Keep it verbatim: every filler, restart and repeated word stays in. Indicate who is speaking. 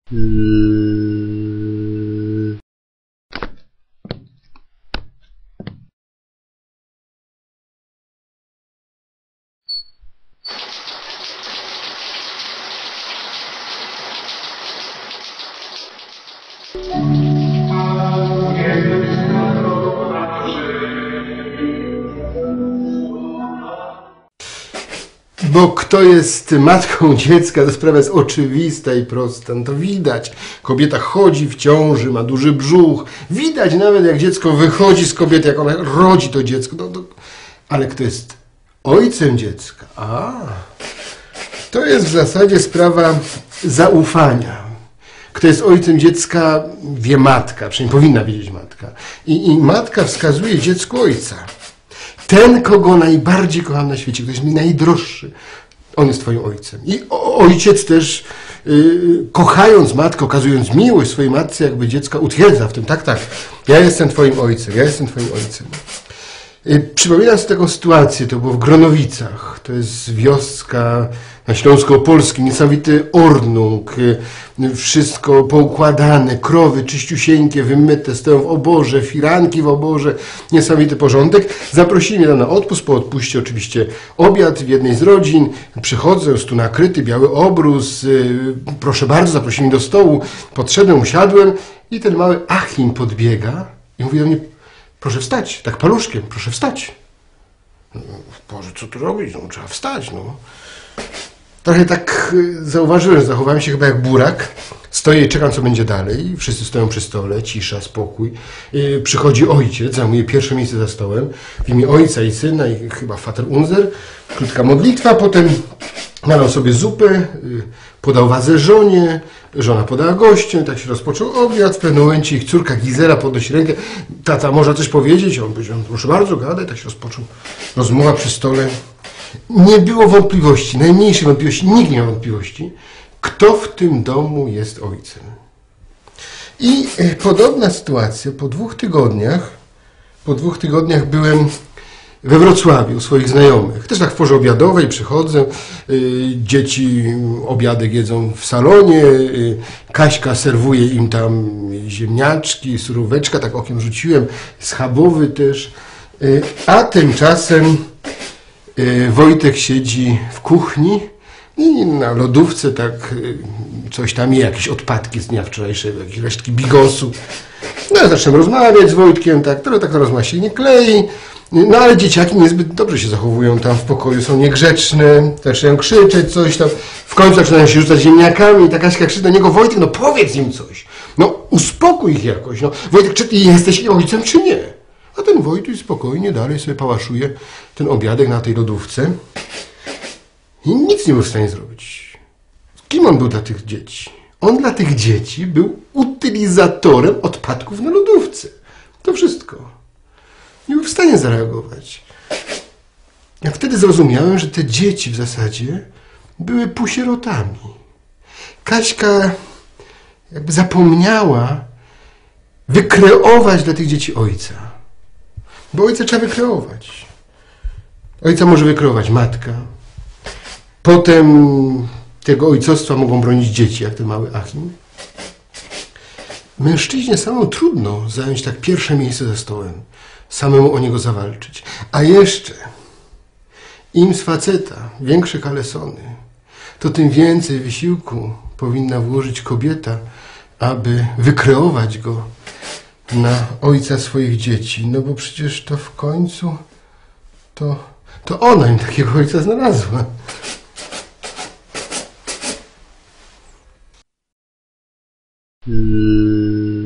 Speaker 1: Bo kto jest matką dziecka, to sprawa jest oczywista i prosta. No to widać. Kobieta chodzi w ciąży, ma duży brzuch. Widać nawet, jak dziecko wychodzi z kobiety, jak ona rodzi to dziecko. No, to... Ale kto jest ojcem dziecka? A, to jest w zasadzie sprawa zaufania. Kto jest ojcem dziecka, wie matka, przynajmniej powinna wiedzieć matka. I, i matka wskazuje dziecku ojca. Ten, kogo najbardziej kocham na świecie, kto jest mi najdroższy, on jest twoim ojcem. I ojciec też, yy, kochając matkę, okazując miłość swojej matce, jakby dziecka utwierdza w tym. Tak, tak, ja jestem twoim ojcem, ja jestem twoim ojcem. Yy, przypominam sobie taką sytuację, to było w Gronowicach. To jest wioska na Śląsku Opolskim, niesamowity ordnung, yy, wszystko poukładane, krowy czyściusieńkie, wymyte, stoją w oborze, firanki w oborze, niesamowity porządek. Zaprosili mnie tam na odpust, po odpuście oczywiście obiad w jednej z rodzin. Przychodzę, jest tu nakryty, biały obrus, yy, proszę bardzo, zaprosili mnie do stołu. Podszedłem, usiadłem i ten mały Achim podbiega i mówi do mnie: proszę wstać, tak paluszkiem, proszę wstać. No, Boże, co tu robić? No, trzeba wstać, no. Trochę tak zauważyłem, zachowałem się chyba jak burak. Stoję i czekam, co będzie dalej. Wszyscy stoją przy stole, cisza, spokój. Yy, przychodzi ojciec, zajmuje pierwsze miejsce za stołem. W imię ojca i syna i chyba Vater Unser. Krótka modlitwa, potem nalał sobie zupę, yy, podał wazę żonie, żona podała gościom, tak się rozpoczął obiad. W pewnym momencie ich córka Gizela podnosi rękę: tata, można coś powiedzieć? On powiedział: proszę bardzo, gadaj. Tak się rozpoczął rozmowa przy stole. Nie było wątpliwości, najmniejszej wątpliwości, nikt nie miał wątpliwości, kto w tym domu jest ojcem. I podobna sytuacja po dwóch tygodniach, po dwóch tygodniach byłem we Wrocławiu u swoich znajomych. Też tak w porze obiadowej przychodzę, yy, dzieci obiadek jedzą w salonie, yy, Kaśka serwuje im tam ziemniaczki, suróweczka, tak okiem rzuciłem, schabowy też, yy, a tymczasem Wojtek siedzi w kuchni i na lodówce tak coś tam je, jakieś odpadki z dnia wczorajszego, jakieś resztki bigosu. No ja zacząłem rozmawiać z Wojtkiem, tak, trochę tak ta rozmowa się nie klei. No ale dzieciaki niezbyt dobrze się zachowują tam w pokoju, są niegrzeczne, zaczynają krzyczeć coś tam. W końcu zaczynają się rzucać ziemniakami i ta Kaśka krzyczy do niego: Wojtek, no powiedz im coś. No uspokój ich jakoś. No, Wojtek, czy ty jesteś ojcem, czy nie? A ten Wojtuś spokojnie dalej sobie pałaszuje ten obiadek na tej lodówce i nic nie był w stanie zrobić. Kim on był dla tych dzieci? On dla tych dzieci był utylizatorem odpadków na lodówce. To wszystko. Nie był w stanie zareagować. Ja wtedy zrozumiałem, że te dzieci w zasadzie były półsierotami. Kaśka jakby zapomniała wykreować dla tych dzieci ojca. Bo ojca trzeba wykreować. Ojca może wykreować matka. Potem tego ojcostwa mogą bronić dzieci, jak ten mały Achim. Mężczyźnie samemu trudno zająć tak pierwsze miejsce za stołem. Samemu o niego zawalczyć. A jeszcze im z faceta większe kalesony, to tym więcej wysiłku powinna włożyć kobieta, aby wykreować go na ojca swoich dzieci. No bo przecież to w końcu to, to ona im takiego ojca znalazła.
Speaker 2: Hmm.